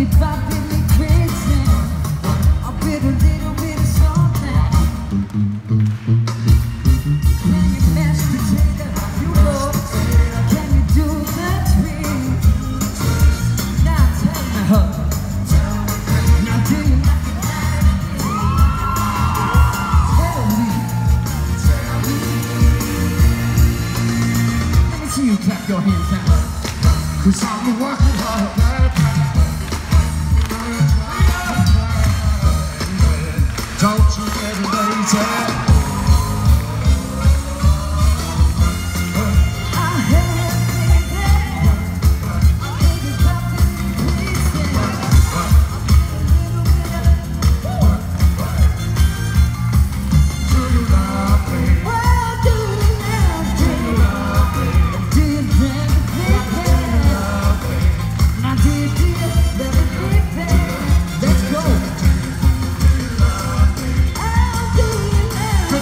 it driving me crazy. I'll bet a little bit of something. Can you mash potato? You know, can you do the trick? Now tell me, huh? Now do you like it? Tell me. Let me see you clap your hands out. 'Cause I'm working hard. Don't you get lazy.